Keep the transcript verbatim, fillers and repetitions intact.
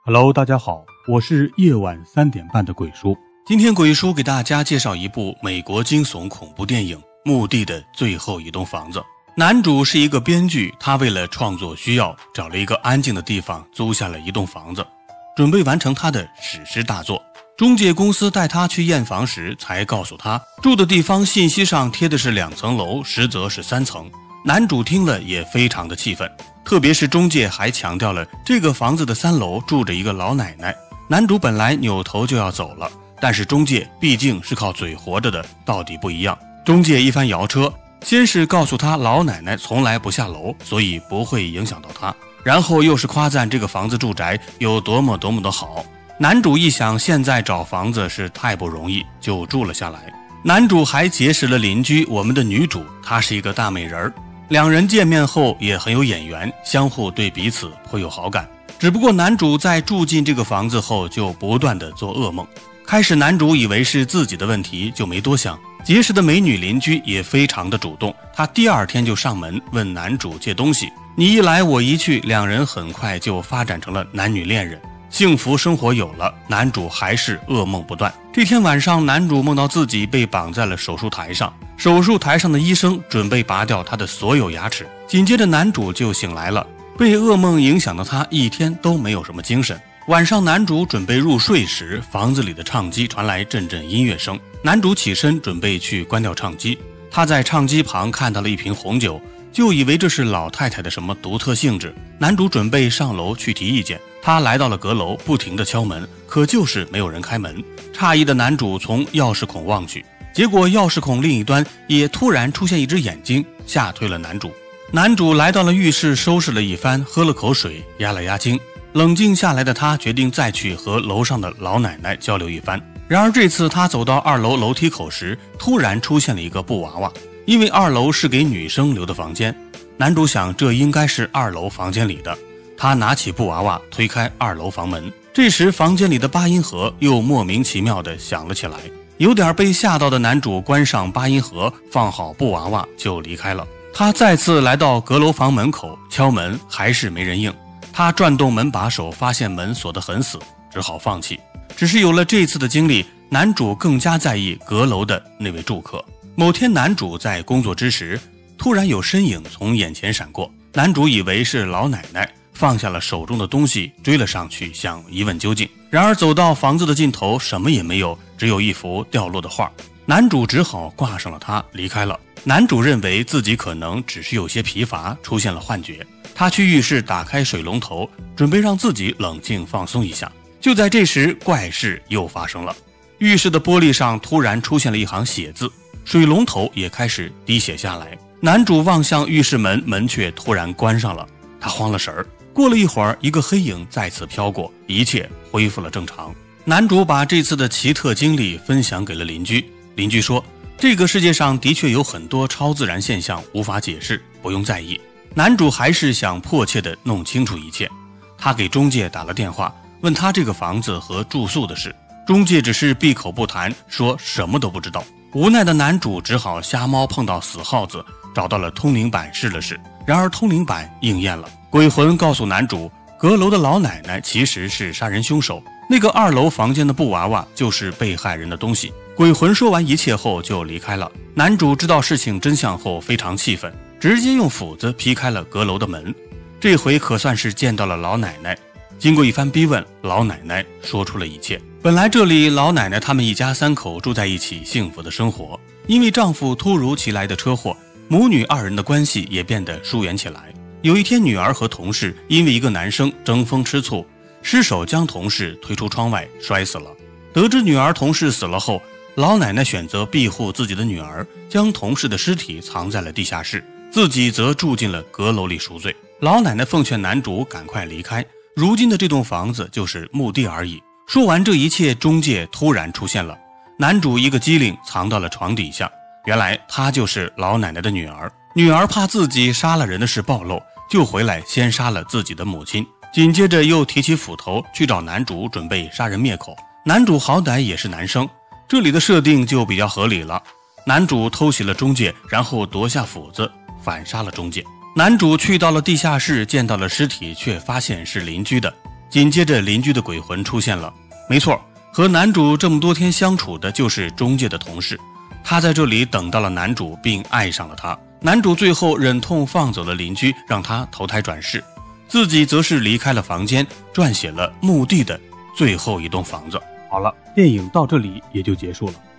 Hello， 大家好，我是夜晚三点半的鬼叔。今天鬼叔给大家介绍一部美国惊悚恐怖电影《墓地的最后一栋房子》。男主是一个编剧，他为了创作需要，找了一个安静的地方租下了一栋房子，准备完成他的史诗大作。中介公司带他去验房时，才告诉他住的地方信息上贴的是两层楼，实则是三层。男主听了也非常的气愤，特别是中介还强调了这个房子的三楼住着一个老奶奶。男主本来扭头就要走了，但是中介毕竟是靠嘴活着的，到底不一样。中介一番摇车，先是告诉他老奶奶从来不下楼，所以不会影响到他，然后又是夸赞这个房子住宅有多么多么的好。男主一想现在找房子是太不容易，就住了下来。男主还结识了邻居我们的女主，她是一个大美人儿，两人见面后也很有眼缘，相互对彼此颇有好感。只不过男主在住进这个房子后就不断的做噩梦。开始男主以为是自己的问题，就没多想。结识的美女邻居也非常的主动，她第二天就上门问男主借东西。你一来我一去，两人很快就发展成了男女恋人。幸福生活有了，男主还是噩梦不断。这天晚上，男主梦到自己被绑在了手术台上，手术台上的医生准备拔掉他的所有牙齿。紧接着男主就醒来了，被噩梦影响的他一天都没有什么精神。晚上男主准备入睡时，房子里的唱机传来阵阵音乐声。男主起身准备去关掉唱机，他在唱机旁看到了一瓶红酒，就以为这是老太太的什么独特性质。男主准备上楼去提意见，他来到了阁楼，不停地敲门，可就是没有人开门。诧异的男主从钥匙孔望去，结果钥匙孔另一端也突然出现一只眼睛，吓退了男主。男主来到了浴室，收拾了一番，喝了口水，压了压惊。冷静下来的他决定再去和楼上的老奶奶交流一番。然而这次他走到二楼楼梯口时，突然出现了一个布娃娃，因为二楼是给女生留的房间。男主想这应该是二楼房间里的，他拿起布娃娃推开二楼房门。这时房间里的八音盒又莫名其妙地响了起来，有点被吓到的男主关上八音盒，放好布娃娃就离开了。他再次来到阁楼房门口敲门，还是没人应。他转动门把手，发现门锁得很死，只好放弃。只是有了这次的经历，男主更加在意阁楼的那位住客。某天男主在工作之时，突然有身影从眼前闪过，男主以为是老奶奶，放下了手中的东西，追了上去想一问究竟。然而走到房子的尽头，什么也没有，只有一幅掉落的画。男主只好挂上了它离开了。男主认为自己可能只是有些疲乏，出现了幻觉。他去浴室打开水龙头，准备让自己冷静放松一下。就在这时，怪事又发生了。浴室的玻璃上突然出现了一行血字，水龙头也开始滴血下来。男主望向浴室门，门却突然关上了，他慌了神儿。过了一会儿，一个黑影再次飘过，一切恢复了正常。男主把这次的奇特经历分享给了邻居，邻居说这个世界上的确有很多超自然现象无法解释，不用在意。男主还是想迫切地弄清楚一切，他给中介打了电话，问他这个房子和住宿的事。中介只是闭口不谈，说什么都不知道。无奈的男主只好瞎猫碰到死耗子，找到了通灵板试了试。然而通灵板应验了，鬼魂告诉男主，阁楼的老奶奶其实是杀人凶手，那个二楼房间的布娃娃就是被害人的东西。鬼魂说完一切后就离开了。男主知道事情真相后非常气愤，直接用斧子劈开了阁楼的门。这回可算是见到了老奶奶。经过一番逼问，老奶奶说出了一切。本来这里老奶奶他们一家三口住在一起，幸福的生活。因为丈夫突如其来的车祸，母女二人的关系也变得疏远起来。有一天，女儿和同事因为一个男生争风吃醋，失手将同事推出窗外摔死了。得知女儿同事死了后，老奶奶选择庇护自己的女儿，将同事的尸体藏在了地下室，自己则住进了阁楼里赎罪。老奶奶奉劝男主赶快离开，如今的这栋房子就是墓地而已。说完这一切，中介突然出现了，男主一个机灵藏到了床底下，原来他就是老奶奶的女儿。女儿怕自己杀了人的事暴露，就回来先杀了自己的母亲，紧接着又提起斧头去找男主准备杀人灭口。男主好歹也是男生，这里的设定就比较合理了。男主偷袭了中介，然后夺下斧子反杀了中介。男主去到了地下室，见到了尸体，却发现是邻居的。 紧接着邻居的鬼魂出现了，没错，和男主这么多天相处的就是中介的同事，他在这里等到了男主并爱上了他。男主最后忍痛放走了邻居，让他投胎转世，自己则是离开了房间，撰写了墓地的最后一栋房子。好了，电影到这里也就结束了。